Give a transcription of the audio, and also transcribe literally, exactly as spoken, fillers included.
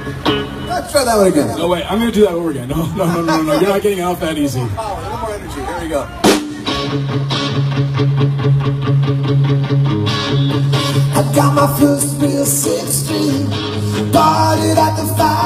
Let's try that one again. No, wait, I'm going to do that over again. No, no, no, no, no, you're not getting out that easy. Power, a little more energy. Here we go. I got my first real sixteen, bought it at the five.